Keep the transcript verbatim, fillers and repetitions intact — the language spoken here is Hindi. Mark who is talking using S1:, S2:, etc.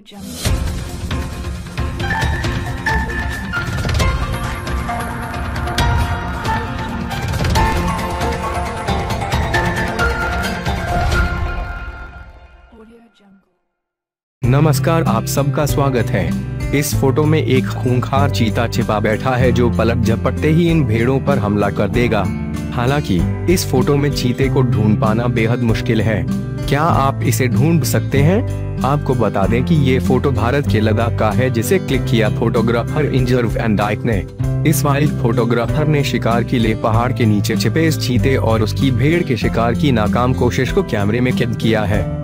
S1: नमस्कार, आप सबका स्वागत है। इस फोटो में एक खूंखार चीता छिपा बैठा है जो पलक झपकते ही इन भेड़ों पर हमला कर देगा। हालांकि इस फोटो में चीते को ढूंढ पाना बेहद मुश्किल है। क्या आप इसे ढूंढ सकते हैं? आपको बता दें कि ये फोटो भारत के लद्दाख का है, जिसे क्लिक किया फोटोग्राफर इंजर वैनडाइक ने। इस वाइल्ड फोटोग्राफर ने शिकार के लिए पहाड़ के नीचे छिपे इस चीते और उसकी भेड़ के शिकार की नाकाम कोशिश को कैमरे में कैद किया है।